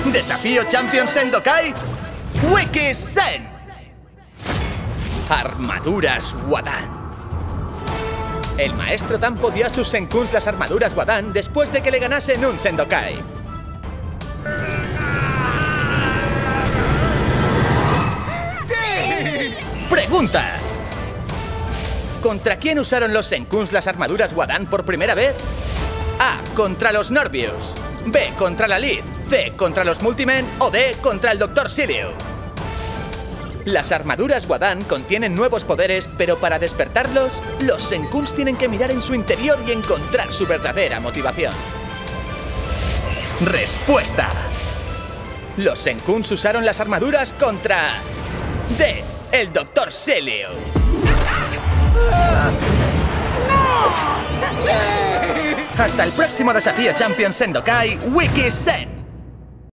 Desafío Champion Sendokai Wiki Sen. Armaduras Wadan. El maestro Tanpo dio a sus Senkuns las armaduras Wadan después de que le ganasen un Sendokai. ¡Sí! Pregunta: ¿contra quién usaron los Senkuns las armaduras Wadan por primera vez? A. Contra los Norbius. B. Contra la Lid. C. Contra los Multimen. O D. Contra el Dr. Silio. Las armaduras Wadan contienen nuevos poderes, pero para despertarlos, los Senkuns tienen que mirar en su interior y encontrar su verdadera motivación. Respuesta: los Senkuns usaron las armaduras contra D. El Dr. Silio. Hasta el próximo desafío Champion Sendokai Wiki Sen.